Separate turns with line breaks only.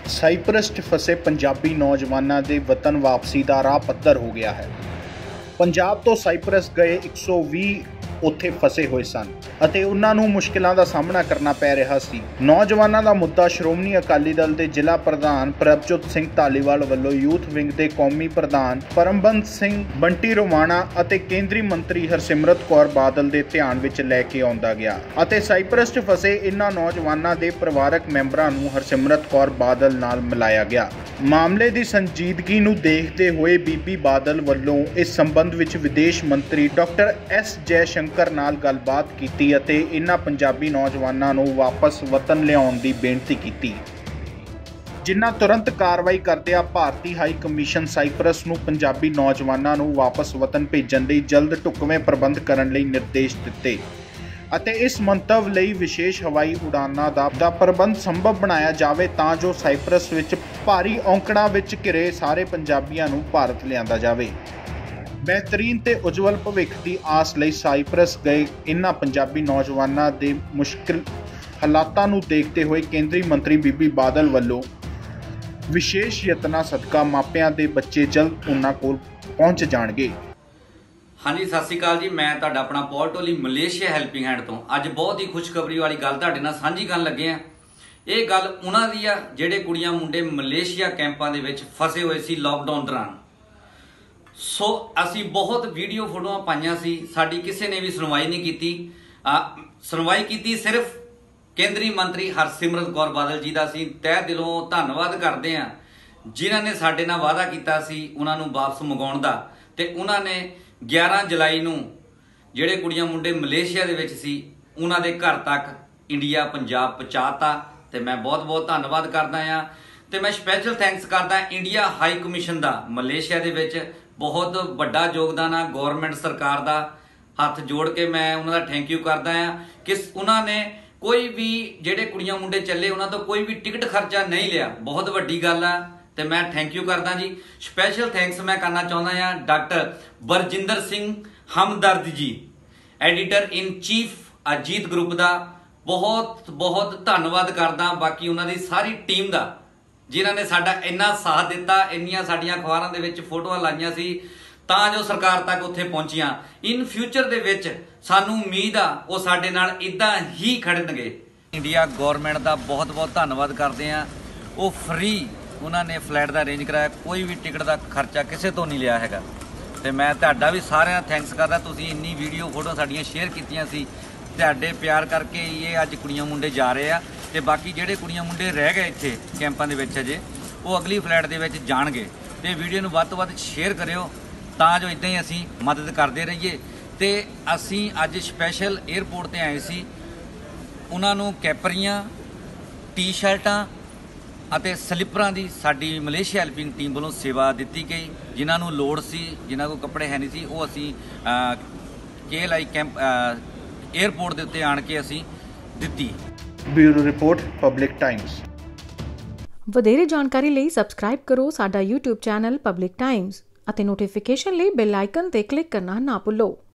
Cypress 'ਚ ਫਸੇ ਪੰਜਾਬੀ ਨੌਜਵਾਨਾਂ ਦੇ ਵਤਨ ਵਾਪਸੀ ਦਾ ਰਾਹ ਪੱਧਰ ਹੋ ਗਿਆ ਹੈ। ਪੰਜਾਬ ਤੋਂ ਸਾਈਪਰਸ ਗਏ 120 ਉੱਥੇ ਫਸੇ ਹੋਏ ਸਨ ਅਤੇ ਉਹਨਾਂ ਨੂੰ ਮੁਸ਼ਕਿਲਾਂ ਦਾ ਸਾਹਮਣਾ ਕਰਨਾ ਪੈ ਰਿਹਾ ਸੀ। ਨੌਜਵਾਨਾਂ ਦਾ ਮੁੱਦਾ ਸ਼੍ਰੋਮਣੀ ਅਕਾਲੀ ਦਲ ਦੇ ਜ਼ਿਲ੍ਹਾ ਪ੍ਰਧਾਨ ਪ੍ਰਭਜੋਤ ਸਿੰਘ ਧਾਲੀਵਾਲ ਵੱਲੋਂ ਯੂਥ ਵਿੰਗ ਦੇ ਕੌਮੀ ਪ੍ਰਧਾਨ ਪਰਮਬੰਸ ਸਿੰਘ, ਬੰਟੀ ਰੋਮਾਣਾ ਅਤੇ ਕੇਂਦਰੀ ਮੰਤਰੀ ਹਰਸਿਮਰਤ ਕੌਰ ਬਾਦਲ ਦੇ ਧਿਆਨ ਵਿੱਚ ਲੈ ਕੇ ਆਉਂਦਾ ਗਿਆ ਅਤੇ ਸਾਈਪਰਸ 'ਚ ਫਸੇ ਇਹਨਾਂ ਨੌਜਵਾਨਾਂ ਦੇ ਪਰਿਵਾਰਕ ਮੈਂਬਰਾਂ ਨੂੰ ਹਰਸਿਮਰਤ ਕੌਰ ਬਾਦਲ ਨਾਲ ਮਿਲਾਇਆ ਗਿਆ। ਮਾਮਲੇ ਦੀ ਸੰਜੀਦਗੀ ਨੂੰ ਦੇਖਦੇ ਹੋਏ ਬੀਬੀ ਬਾਦਲ ਵੱਲੋਂ ਇਸ ਸੰਬੰਧ ਵਿੱਚ ਵਿਦੇਸ਼ ਮੰਤਰੀ ਡਾਕਟਰ ਐਸ ਜੈ ਸ਼ੰਕਰ ਨਾਲ ਗੱਲਬਾਤ ਕੀਤੀ ਅਤੇ ਇਹਨਾਂ ਪੰਜਾਬੀ ਨੌਜਵਾਨਾਂ ਨੂੰ ਵਾਪਸ ਵਤਨ ਲਿਆਉਣ ਦੀ ਬੇਨਤੀ ਕੀਤੀ, ਜਿਨ੍ਹਾਂ ਤੁਰੰਤ ਕਾਰਵਾਈ ਕਰਦਿਆਂ ਭਾਰਤੀ ਹਾਈ ਕਮਿਸ਼ਨ ਸਾਈਪਰਸ ਨੂੰ ਪੰਜਾਬੀ ਨੌਜਵਾਨਾਂ ਨੂੰ ਵਾਪਸ ਵਤਨ ਭੇਜਣ ਲਈ ਜਲਦ ਢੁਕਵੇਂ ਪ੍ਰਬੰਧ ਕਰਨ ਲਈ ਨਿਰਦੇਸ਼ ਦਿੱਤੇ ਅਤੇ ਇਸ ਮੰਤਵ ਲਈ ਵਿਸ਼ੇਸ਼ ਹਵਾਈ ਉਡਾਨਾਂ ਦਾ ਪ੍ਰਬੰਧ ਸੰਭਵ ਬਣਾਇਆ ਜਾਵੇ ਤਾਂ ਜੋ ਸਾਈਪਰਸ ਵਿੱਚ ਭਾਰੀ ਔਂਕੜਾਂ ਵਿੱਚ ਘਿਰੇ ਸਾਰੇ ਪੰਜਾਬੀਆਂ ਨੂੰ ਭਾਰਤ ਲਿਆਂਦਾ ਜਾਵੇ। ਬਿਹਤਰੀਨ ਤੇ ਉਜਵਲ ਭਵਿੱਖ ਦੀ ਆਸ ਲਈ ਸਾਈਪਰਸ ਗਏ ਇਹਨਾਂ ਪੰਜਾਬੀ ਨੌਜਵਾਨਾਂ ਦੇ ਮੁਸ਼ਕਿਲ ਹਾਲਾਤਾਂ ਨੂੰ ਦੇਖਦੇ ਹੋਏ ਕੇਂਦਰੀ ਮੰਤਰੀ ਬੀਬੀ ਬਾਦਲ ਵੱਲੋਂ ਵਿਸ਼ੇਸ਼ ਯਤਨਾਂ ਸਦਕਾ ਮਾਪਿਆਂ ਦੇ ਬੱਚੇ ਜਲਦ ਉਹਨਾਂ ਕੋਲ ਪਹੁੰਚ ਜਾਣਗੇ।
ਹਾਂਜੀ, ਸਤਿ ਸ਼੍ਰੀ ਅਕਾਲ ਜੀ। ਮੈਂ ਤੁਹਾਡਾ ਆਪਣਾ ਪੌਲ ਟੋਲੀ ਮਲੇਸ਼ੀਆ ਹੈਲਪਿੰਗ ਹੈਂਡ ਤੋਂ ਅੱਜ ਬਹੁਤ ਹੀ ਖੁਸ਼ਖਬਰੀ ਵਾਲੀ ਗੱਲ ਤੁਹਾਡੇ ਨਾਲ ਸਾਂਝੀ ਕਰਨ ਲੱਗੇ ਆ। ਇਹ ਗੱਲ ਉਹਨਾਂ ਦੀ ਆ ਜਿਹੜੇ ਕੁੜੀਆਂ ਮੁੰਡੇ ਮਲੇਸ਼ੀਆ ਕੈਂਪਾਂ ਦੇ ਵਿੱਚ ਫਸੇ ਹੋਏ ਸੀ ਲਾਕਡਾਊਨ ਦੌਰਾਨ। ਸੋ ਅਸੀਂ ਬਹੁਤ ਵੀਡੀਓ ਫੋਟੋਆਂ ਪਾਈਆਂ ਸੀ, ਸਾਡੀ ਕਿਸੇ ਨੇ ਵੀ ਸੁਣਵਾਈ ਨਹੀਂ ਕੀਤੀ। ਸੁਣਵਾਈ ਕੀਤੀ ਸਿਰਫ ਕੇਂਦਰੀ ਮੰਤਰੀ ਹਰਸਿਮਰਤ ਕੌਰ ਬਾਦਲ ਜੀ ਦਾ। ਅਸੀਂ ਤਹਿ ਦਿਲੋਂ ਧੰਨਵਾਦ ਕਰਦੇ ਹਾਂ ਜਿਨ੍ਹਾਂ ਨੇ ਸਾਡੇ ਨਾਲ ਵਾਅਦਾ ਕੀਤਾ ਸੀ ਉਹਨਾਂ ਨੂੰ ਵਾਪਸ ਮੰਗਾਉਣ ਦਾ, ਤੇ ਉਹਨਾਂ ਨੇ 11 ਜੁਲਾਈ ਨੂੰ ਜਿਹੜੇ ਕੁੜੀਆਂ ਮੁੰਡੇ ਮਲੇਸ਼ੀਆ ਦੇ ਵਿੱਚ ਸੀ ਉਹਨਾਂ ਦੇ ਘਰ ਤੱਕ ਇੰਡੀਆ ਪੰਜਾਬ ਪਹੁੰਚਾਤਾ। ਤੇ ਮੈਂ ਬਹੁਤ ਧੰਨਵਾਦ ਕਰਦਾ ਹਾਂ ਤੇ ਮੈਂ ਸਪੈਸ਼ਲ ਥੈਂਕਸ ਕਰਦਾ ਇੰਡੀਆ ਹਾਈ ਕਮਿਸ਼ਨ ਦਾ। ਮਲੇਸ਼ੀਆ ਦੇ ਵਿੱਚ ਬਹੁਤ ਵੱਡਾ ਯੋਗਦਾਨ ਆ ਗੌਰਮੈਂਟ ਸਰਕਾਰ ਦਾ, ਹੱਥ ਜੋੜ ਕੇ ਮੈਂ ਉਹਨਾਂ ਦਾ ਥੈਂਕ ਯੂ ਕਰਦਾ ਹਾਂ ਕਿ ਉਹਨਾਂ ਨੇ ਕੋਈ ਵੀ ਜਿਹੜੇ ਕੁੜੀਆਂ ਮੁੰਡੇ ਚੱਲੇ ਉਹਨਾਂ ਤੋਂ ਕੋਈ ਵੀ ਟਿਕਟ ਖਰਚਾ ਨਹੀਂ ਲਿਆ। ਬਹੁਤ ਵੱਡੀ ਗੱਲ ਆ ਤੇ ਮੈਂ ਥੈਂਕ ਯੂ ਕਰਦਾ ਜੀ। ਸਪੈਸ਼ਲ ਥੈਂਕਸ ਮੈਂ ਕਰਨਾ ਚਾਹੁੰਦਾ ਹਾਂ doctor Barjinder Singh Hamdard ji, editor in chief Ajit group ਦਾ। ਬਹੁਤ ਧੰਨਵਾਦ ਕਰਦਾ ਬਾਕੀ ਉਹਨਾਂ ਦੀ ਸਾਰੀ ਟੀਮ ਦਾ ਜਿਨ੍ਹਾਂ ਨੇ ਸਾਡਾ ਇੰਨਾ ਸਾਥ ਦਿੱਤਾ, ਇੰਨੀਆਂ ਸਾਡੀਆਂ ਅਖਬਾਰਾਂ ਦੇ ਵਿੱਚ ਫੋਟੋਆਂ ਲਾਈਆਂ ਸੀ ਤਾਂ ਜੋ ਸਰਕਾਰ ਤੱਕ ਉੱਥੇ ਪਹੁੰਚੀਆਂ। ਇਨ ਫਿਊਚਰ ਦੇ ਵਿੱਚ ਸਾਨੂੰ ਉਮੀਦ ਆ ਉਹ ਸਾਡੇ ਨਾਲ ਇਦਾਂ ਹੀ ਖੜਨਗੇ। ਇੰਡੀਆ ਗੌਰਮੈਂਟ ਦਾ ਬਹੁਤ ਧੰਨਵਾਦ ਕਰਦੇ ਆ। ਉਹ ਫ੍ਰੀ ਉਹਨਾਂ ਨੇ ਫਲਾਈਟ ਦਾ ਅਰੇਂਜ ਕਰਾਇਆ, ਕੋਈ ਵੀ ਟਿਕਟ ਦਾ ਖਰਚਾ ਕਿਸੇ ਤੋਂ ਨਹੀਂ ਲਿਆ ਹੈਗਾ। ਤੇ ਮੈਂ ਤੁਹਾਡਾ ਵੀ ਸਾਰਿਆਂ ਦਾ ਥੈਂਕਸ ਕਰਦਾ, ਤੁਸੀਂ ਇੰਨੀ ਵੀਡੀਓ ਫੋਟੋ ਸਾਡੀਆਂ ਸ਼ੇਅਰ ਕੀਤੀਆਂ ਸੀ। ਤੁਹਾਡੇ ਪਿਆਰ ਕਰਕੇ ਇਹ ਅੱਜ ਕੁੜੀਆਂ ਮੁੰਡੇ ਜਾ ਰਹੇ ਆ ਤੇ ਬਾਕੀ ਜਿਹੜੇ ਕੁੜੀਆਂ ਮੁੰਡੇ ਰਹਿ ਗਏ ਇੱਥੇ ਕੈਂਪਾਂ ਦੇ ਵਿੱਚ ਅਜੇ, ਉਹ ਅਗਲੀ ਫਲਾਈਟ ਦੇ ਵਿੱਚ ਜਾਣਗੇ। ਤੇ ਵੀਡੀਓ ਨੂੰ ਵੱਧ ਤੋਂ ਵੱਧ ਸ਼ੇਅਰ ਕਰਿਓ ਤਾਂ ਜੋ ਇਦਾਂ ਹੀ ਅਸੀਂ ਮਦਦ ਕਰਦੇ ਰਹੀਏ। ਤੇ ਅਸੀਂ ਅੱਜ ਸਪੈਸ਼ਲ 에ਅਰਪੋਰਟ ਤੇ ਆਏ ਸੀ, ਉਹਨਾਂ ਨੂੰ ਕੈਪਰੀਆਂ, ਟੀ-ਸ਼ਰਟਾਂ ਅਤੇ ਸਲਿੱਪਰਾਂ ਦੀ ਸਾਡੀ ਮਲੇਸ਼ੀਆ ਹੈਲਪਿੰਗ ਟੀਮ ਵੱਲੋਂ ਸੇਵਾ ਦਿੱਤੀ ਗਈ। ਜਿਨ੍ਹਾਂ ਨੂੰ ਲੋੜ ਸੀ, ਜਿਨ੍ਹਾਂ ਕੋਲ ਕੱਪੜੇ ਹੈ ਨਹੀਂ ਸੀ, ਉਹ ਅਸੀਂ KLI ਕੈਂਪ 에ਅਰਪੋਰਟ ਦੇ ਉੱਤੇ ਆਣ ਕੇ ਅਸੀਂ ਦਿੱਤੀ।
Bureau report, public times.
ਵਧੇਰੇ ਜਾਣਕਾਰੀ ਲਈ ਸਬਸਕ੍ਰਾਈਬ ਕਰੋ ਸਾਡਾ YouTube ਚੈਨਲ ਪਬਲਿਕ ਟਾਈਮਜ਼ ਅਤੇ ਨੋਟੀਫਿਕੇਸ਼ਨ ਲਈ ਬੈਲ ਆਈਕਨ ਤੇ ਕਲਿੱਕ ਕਰਨਾ ਨਾ ਭੁੱਲੋ।